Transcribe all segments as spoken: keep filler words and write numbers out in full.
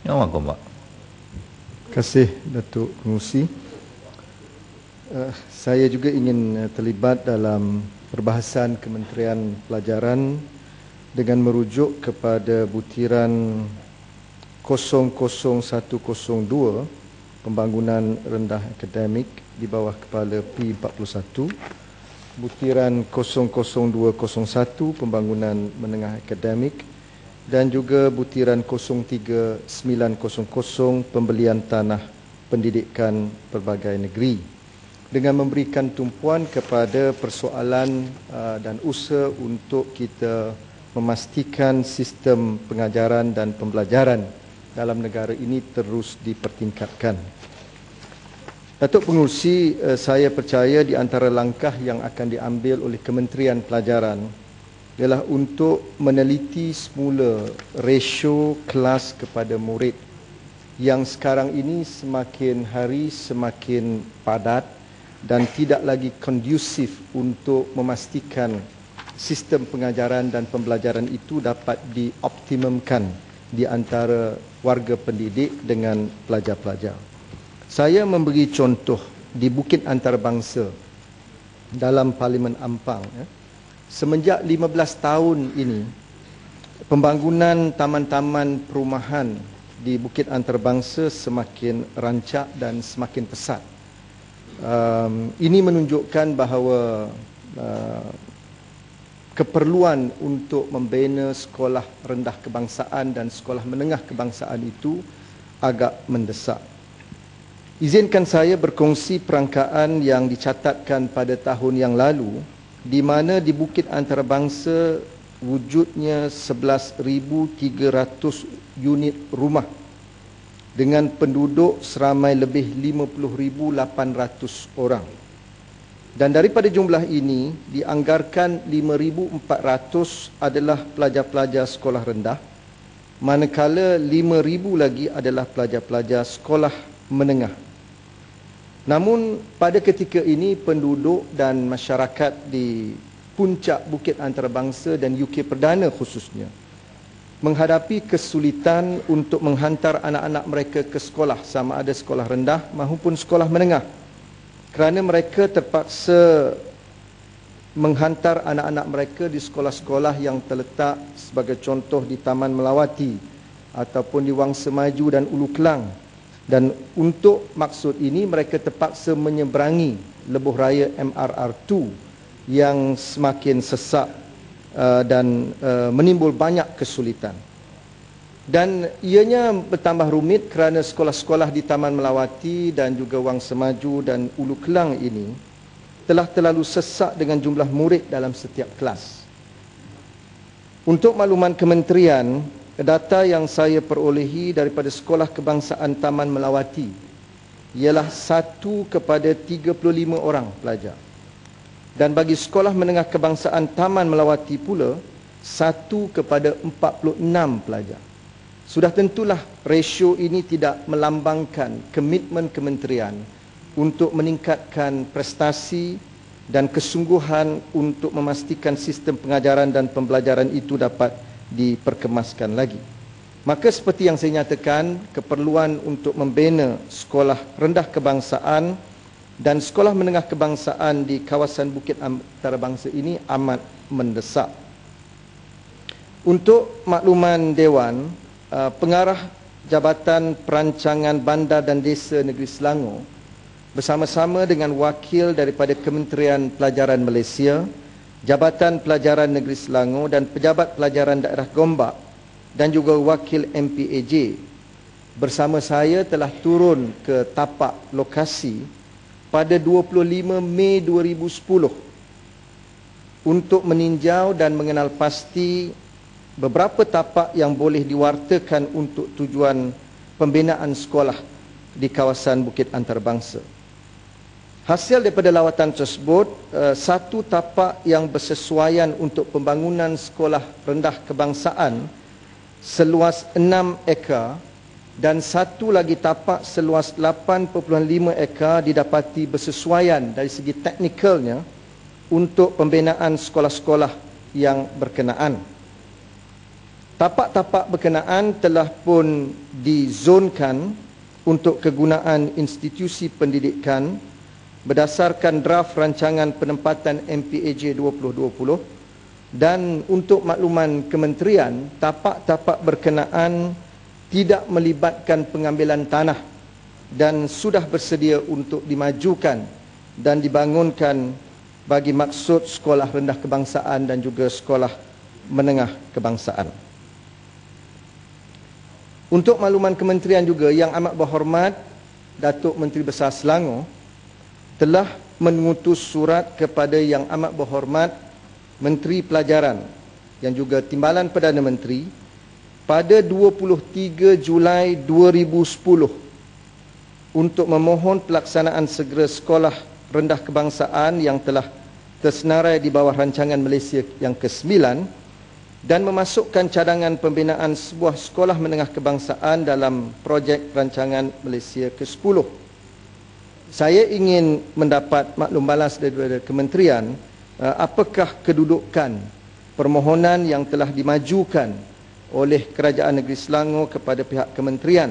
Assalamualaikum, Pak. Terima kasih, Datuk Pengerusi. Uh, saya juga ingin uh, terlibat dalam perbahasan Kementerian Pelajaran dengan merujuk kepada butiran kosong kosong satu kosong dua Pembangunan Rendah Akademik di bawah kepala P empat puluh satu, butiran kosong kosong dua kosong satu Pembangunan Menengah Akademik, dan juga butiran kosong tiga sembilan kosong kosong Pembelian Tanah Pendidikan Pelbagai Negeri, dengan memberikan tumpuan kepada persoalan uh, dan usaha untuk kita memastikan sistem pengajaran dan pembelajaran dalam negara ini terus dipertingkatkan. Datuk Pengerusi, uh, saya percaya di antara langkah yang akan diambil oleh Kementerian Pelajaran ialah untuk meneliti semula rasio kelas kepada murid yang sekarang ini semakin hari semakin padat dan tidak lagi kondusif untuk memastikan sistem pengajaran dan pembelajaran itu dapat dioptimumkan di antara warga pendidik dengan pelajar-pelajar. Saya memberi contoh di Bukit Antarabangsa dalam Parlimen Ampang. Ya. Semenjak lima belas tahun ini, pembangunan taman-taman perumahan di Bukit Antarabangsa semakin rancak dan semakin pesat. Um, ini menunjukkan bahawa uh, keperluan untuk membina sekolah rendah kebangsaan dan sekolah menengah kebangsaan itu agak mendesak. Izinkan saya berkongsi perangkaan yang dicatatkan pada tahun yang lalu, di mana di Bukit Antarabangsa wujudnya sebelas ribu tiga ratus unit rumah dengan penduduk seramai lebih lima puluh ribu lapan ratus orang. Dan daripada jumlah ini, dianggarkan lima ribu empat ratus adalah pelajar-pelajar sekolah rendah, manakala lima ribu lagi adalah pelajar-pelajar sekolah menengah. Namun pada ketika ini penduduk dan masyarakat di puncak Bukit Antarabangsa dan U K Perdana khususnya menghadapi kesulitan untuk menghantar anak-anak mereka ke sekolah, sama ada sekolah rendah maupun sekolah menengah, kerana mereka terpaksa menghantar anak-anak mereka di sekolah-sekolah yang terletak sebagai contoh di Taman Melawati ataupun di Wangsa Maju dan Ulu Kelang. Dan untuk maksud ini mereka terpaksa menyeberangi lebuh raya M R R dua yang semakin sesak uh, dan uh, menimbul banyak kesulitan. Dan ianya bertambah rumit kerana sekolah-sekolah di Taman Melawati dan juga Wangsa Maju dan Ulu Kelang ini telah terlalu sesak dengan jumlah murid dalam setiap kelas. Untuk makluman kementerian, data yang saya perolehi daripada Sekolah Kebangsaan Taman Melawati ialah satu kepada tiga puluh lima orang pelajar. Dan bagi Sekolah Menengah Kebangsaan Taman Melawati pula, satu kepada empat puluh enam pelajar. Sudah tentulah rasio ini tidak melambangkan komitmen kementerian untuk meningkatkan prestasi dan kesungguhan untuk memastikan sistem pengajaran dan pembelajaran itu dapat diperkemaskan lagi. Maka seperti yang saya nyatakan, keperluan untuk membina sekolah rendah kebangsaan dan sekolah menengah kebangsaan di kawasan Bukit Antarabangsa ini amat mendesak. Untuk makluman Dewan, Pengarah Jabatan Perancangan Bandar dan Desa Negeri Selangor bersama-sama dengan wakil daripada Kementerian Pelajaran Malaysia, Jabatan Pelajaran Negeri Selangor dan Pejabat Pelajaran Daerah Gombak dan juga wakil M P A J bersama saya telah turun ke tapak lokasi pada dua puluh lima Mei dua ribu sepuluh untuk meninjau dan mengenal pasti beberapa tapak yang boleh diwartakan untuk tujuan pembinaan sekolah di kawasan Bukit Antarabangsa. Hasil daripada lawatan tersebut, satu tapak yang bersesuaian untuk pembangunan sekolah rendah kebangsaan seluas enam ekar dan satu lagi tapak seluas lapan perpuluhan lima ekar didapati bersesuaian dari segi teknikalnya untuk pembinaan sekolah-sekolah yang berkenaan. Tapak-tapak berkenaan telah pun dizonkan untuk kegunaan institusi pendidikan berdasarkan draft rancangan penempatan M P A J dua ribu dua puluh, dan untuk makluman kementerian, tapak-tapak berkenaan tidak melibatkan pengambilan tanah dan sudah bersedia untuk dimajukan dan dibangunkan bagi maksud sekolah rendah kebangsaan dan juga sekolah menengah kebangsaan. Untuk makluman kementerian juga, Yang Amat Berhormat Datuk Menteri Besar Selangor telah mengutus surat kepada Yang Amat Berhormat Menteri Pelajaran yang juga Timbalan Perdana Menteri pada dua puluh tiga Julai dua ribu sepuluh untuk memohon pelaksanaan segera sekolah rendah kebangsaan yang telah tersenarai di bawah rancangan Malaysia yang kesembilan dan memasukkan cadangan pembinaan sebuah sekolah menengah kebangsaan dalam projek rancangan Malaysia ke sepuluh. Saya ingin mendapat maklum balas daripada kementerian apakah kedudukan permohonan yang telah dimajukan oleh Kerajaan Negeri Selangor kepada pihak kementerian,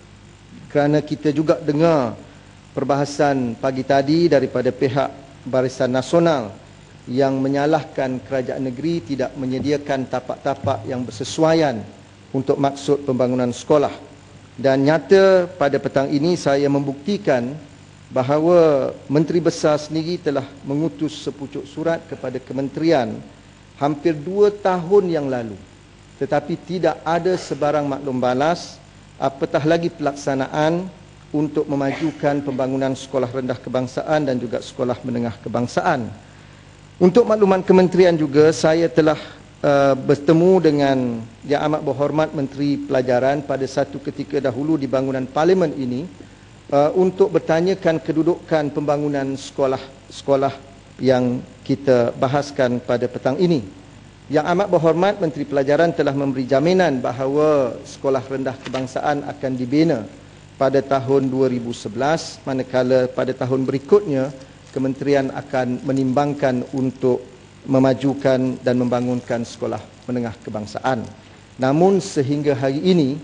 kerana kita juga dengar perbahasan pagi tadi daripada pihak Barisan Nasional yang menyalahkan kerajaan negeri tidak menyediakan tapak-tapak yang bersesuaian untuk maksud pembangunan sekolah. Dan nyata pada petang ini saya membuktikan bahawa Menteri Besar sendiri telah mengutus sepucuk surat kepada kementerian hampir dua tahun yang lalu, tetapi tidak ada sebarang maklum balas, apatah lagi pelaksanaan untuk memajukan pembangunan sekolah rendah kebangsaan dan juga sekolah menengah kebangsaan. Untuk makluman kementerian juga, saya telah uh, bertemu dengan Yang Amat Berhormat Menteri Pelajaran pada satu ketika dahulu di bangunan parlimen ini uh, untuk bertanyakan kedudukan pembangunan sekolah-sekolah yang kita bahaskan pada petang ini. Yang Amat Berhormat Menteri Pelajaran telah memberi jaminan bahawa sekolah rendah kebangsaan akan dibina pada tahun dua ribu sebelas, manakala pada tahun berikutnya kementerian akan menimbangkan untuk memajukan dan membangunkan sekolah menengah kebangsaan. Namun sehingga hari ini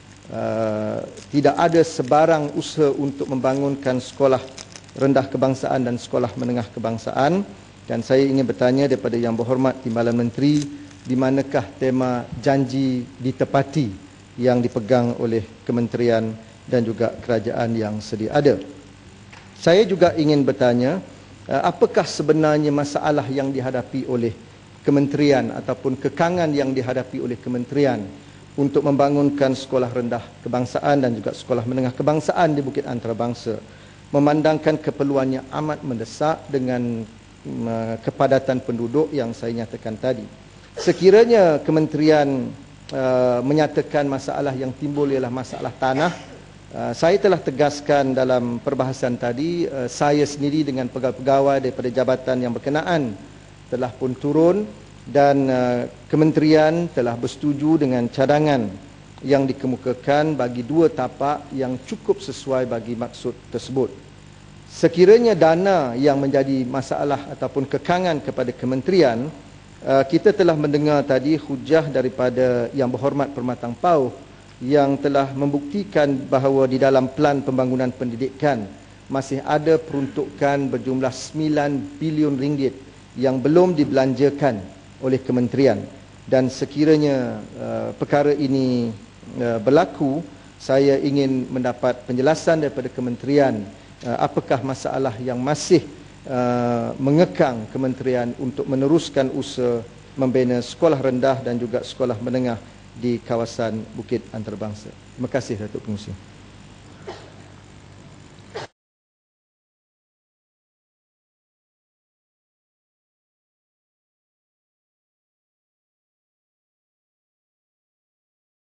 uh, tidak ada sebarang usaha untuk membangunkan sekolah rendah kebangsaan dan sekolah menengah kebangsaan, dan saya ingin bertanya daripada Yang Berhormat Timbalan Menteri, di manakah tema janji ditepati yang dipegang oleh kementerian dan juga kerajaan yang sedia ada. Saya juga ingin bertanya, apakah sebenarnya masalah yang dihadapi oleh kementerian ataupun kekangan yang dihadapi oleh kementerian untuk membangunkan sekolah rendah kebangsaan dan juga sekolah menengah kebangsaan di Bukit Antarabangsa, memandangkan keperluannya amat mendesak dengan uh, kepadatan penduduk yang saya nyatakan tadi. Sekiranya kementerian uh, menyatakan masalah yang timbul ialah masalah tanah, Uh, saya telah tegaskan dalam perbahasan tadi, uh, saya sendiri dengan pegawai-pegawai daripada jabatan yang berkenaan telah pun turun dan uh, kementerian telah bersetuju dengan cadangan yang dikemukakan bagi dua tapak yang cukup sesuai bagi maksud tersebut. Sekiranya dana yang menjadi masalah ataupun kekangan kepada kementerian, uh, kita telah mendengar tadi hujah daripada Yang Berhormat Permatang Pauh yang telah membuktikan bahawa di dalam pelan pembangunan pendidikan masih ada peruntukan berjumlah sembilan bilion ringgit yang belum dibelanjakan oleh kementerian. Dan sekiranya uh, perkara ini uh, berlaku, saya ingin mendapat penjelasan daripada kementerian uh, apakah masalah yang masih uh, mengekang kementerian untuk meneruskan usaha membina sekolah rendah dan juga sekolah menengah di kawasan Bukit Antarabangsa. Terima kasih, Datuk Pengerusi.